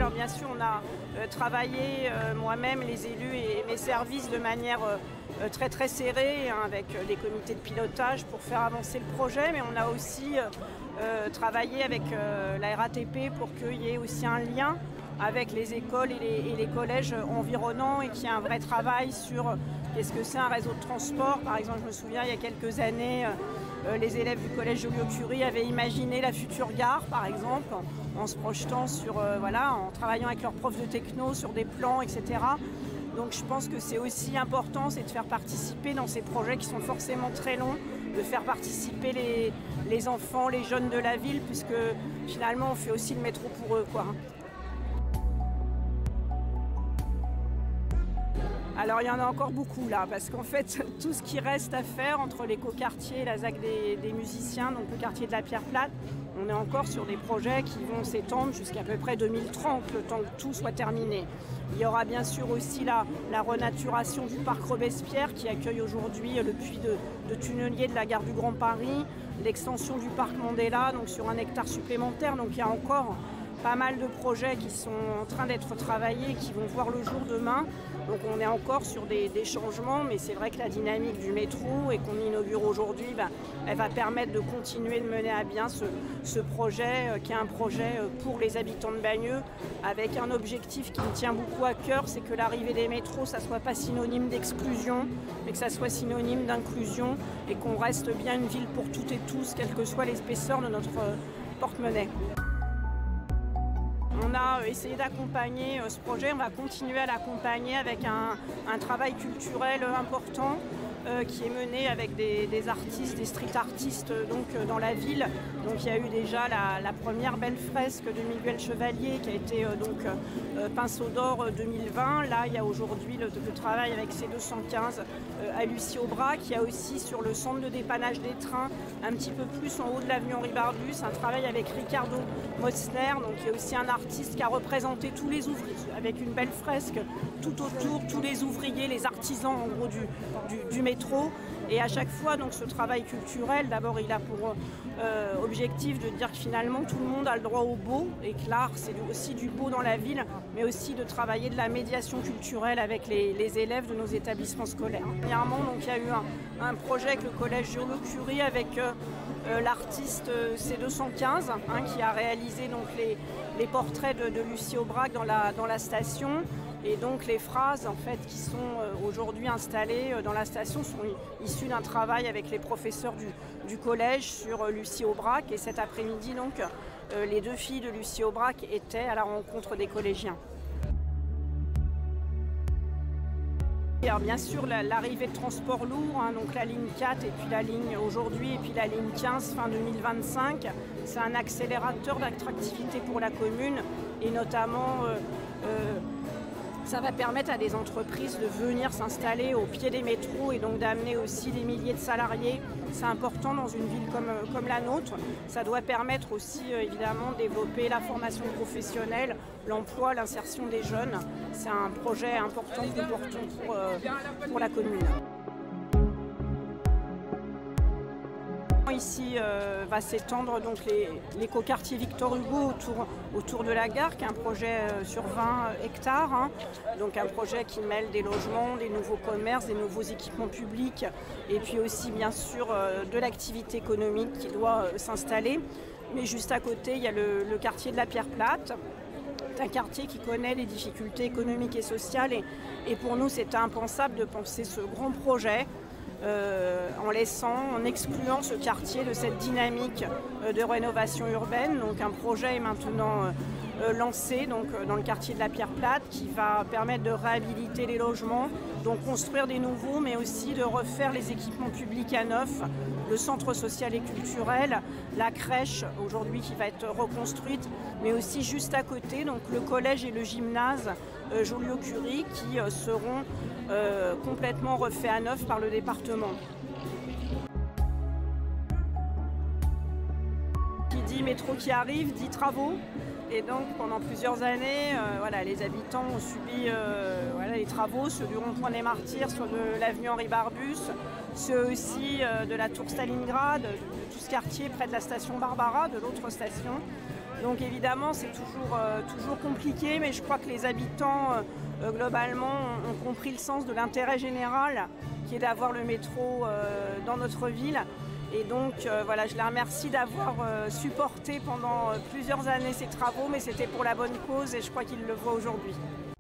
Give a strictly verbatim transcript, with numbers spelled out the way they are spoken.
Alors bien sûr, on a euh, travaillé, euh, moi-même, les élus et mes services, de manière euh, très très serrée, hein, avec les comités de pilotage pour faire avancer le projet, mais on a aussi euh, travaillé avec euh, la R A T P pour qu'il y ait aussi un lien avec les écoles et les, et les collèges environnants, et qu'il y ait un vrai travail sur qu'est-ce que c'est un réseau de transport. Par exemple, je me souviens, il y a quelques années, euh, les élèves du collège Joliot-Curie avaient imaginé la future gare, par exemple, en se projetant sur, euh, voilà, en travaillant avec leurs profs de techno sur des plans, et cetera. Donc je pense que c'est aussi important, c'est de faire participer dans ces projets qui sont forcément très longs, de faire participer les, les enfants, les jeunes de la ville, puisque finalement on fait aussi le métro pour eux, quoi. Alors il y en a encore beaucoup là, parce qu'en fait tout ce qui reste à faire entre l'écoquartier et la Z A C des, des musiciens, donc le quartier de la Pierre Plate, on est encore sur des projets qui vont s'étendre jusqu'à peu près deux mille trente, le temps que tout soit terminé. Il y aura bien sûr aussi la, la renaturation du parc Robespierre qui accueille aujourd'hui le puits de, de tunnelier de la gare du Grand Paris, l'extension du parc Mandela, donc sur un hectare supplémentaire. Donc il y a encore pas mal de projets qui sont en train d'être travaillés, qui vont voir le jour demain. Donc on est encore sur des, des changements, mais c'est vrai que la dynamique du métro, et qu'on inaugure aujourd'hui, ben, elle va permettre de continuer de mener à bien ce, ce projet, euh, qui est un projet pour les habitants de Bagneux, avec un objectif qui me tient beaucoup à cœur, c'est que l'arrivée des métros, ça ne soit pas synonyme d'exclusion, mais que ça soit synonyme d'inclusion, et qu'on reste bien une ville pour toutes et tous, quelle que soit l'épaisseur de notre euh, porte-monnaie. On a essayé d'accompagner ce projet, on va continuer à l'accompagner avec un, un travail culturel important euh, qui est mené avec des, des artistes, des street artistes donc, dans la ville. Donc il y a eu déjà la, la première belle fresque de Miguel Chevalier qui a été euh, donc, euh, Pinceau d'or deux mille vingt. Là il y a aujourd'hui le, le travail avec C deux cent quinze euh, à Lucie-Aubrac. Il y a aussi sur le centre de dépannage des trains, un petit peu plus en haut de l'avenue Henri Barbus, un travail avec Ricardo Mosner, donc il y a aussi un artiste qui a représenté tous les ouvriers avec une belle fresque tout autour, tous les ouvriers, les artisans en gros du, du, du métro. Et à chaque fois, donc, ce travail culturel, d'abord il a pour euh, objectif de dire que finalement tout le monde a le droit au beau, et que l'art c'est aussi du beau dans la ville, mais aussi de travailler de la médiation culturelle avec les, les élèves de nos établissements scolaires. Dernièrement, donc, il y a eu un, un projet avec le collège Joliot-Curie avec euh, euh, l'artiste C deux cent quinze hein, qui a réalisé donc, les, les portraits de, de Lucie-Aubrac dans la, dans la station. Et donc les phrases en fait, qui sont euh, aujourd'hui installées euh, dans la station sont issues d'un travail avec les professeurs du, du collège sur euh, Lucie-Aubrac. Et cet après-midi, donc, euh, les deux filles de Lucie-Aubrac étaient à la rencontre des collégiens. Alors bien sûr l'arrivée de transport lourd, hein, donc la ligne quatre et puis la ligne aujourd'hui et puis la ligne quinze fin deux mille vingt-cinq, c'est un accélérateur d'attractivité pour la commune, et notamment euh, euh, ça va permettre à des entreprises de venir s'installer au pied des métros et donc d'amener aussi des milliers de salariés. C'est important dans une ville comme, comme la nôtre. Ça doit permettre aussi euh, évidemment de développer la formation professionnelle, l'emploi, l'insertion des jeunes. C'est un projet important que nous portons pour, euh, pour la commune. Ici euh, va s'étendre donc l'écoquartier Victor Hugo autour, autour de la gare, qui est un projet euh, sur vingt hectares, hein. Donc un projet qui mêle des logements, des nouveaux commerces, des nouveaux équipements publics, et puis aussi bien sûr euh, de l'activité économique qui doit euh, s'installer. Mais juste à côté, il y a le, le quartier de la Pierre Plate. C'est un quartier qui connaît des difficultés économiques et sociales, et, et pour nous c'était impensable de penser ce grand projet Euh, en laissant, en excluant ce quartier de cette dynamique euh, de rénovation urbaine. Donc un projet est maintenant euh, euh, lancé donc, euh, dans le quartier de la Pierre Plate, qui va permettre de réhabiliter les logements, donc construire des nouveaux, mais aussi de refaire les équipements publics à neuf, le centre social et culturel, la crèche aujourd'hui qui va être reconstruite, mais aussi juste à côté donc le collège et le gymnase euh, Joliot-Curie qui euh, seront euh, complètement refaits à neuf par le département. Qui dit métro qui arrive, dit travaux. Et donc pendant plusieurs années, euh, voilà, les habitants ont subi euh, voilà, les travaux, ceux du rond-point des Martyrs, ceux de l'avenue Henri Barbus, ceux aussi euh, de la tour Stalingrad, de, de tout ce quartier près de la station Barbara, de l'autre station. Donc évidemment c'est toujours, euh, toujours compliqué, mais je crois que les habitants euh, globalement ont, ont compris le sens de l'intérêt général qui est d'avoir le métro euh, dans notre ville. Et donc euh, voilà, je les remercie d'avoir euh, supporté pendant euh, plusieurs années ces travaux, mais c'était pour la bonne cause et je crois qu'ils le voient aujourd'hui.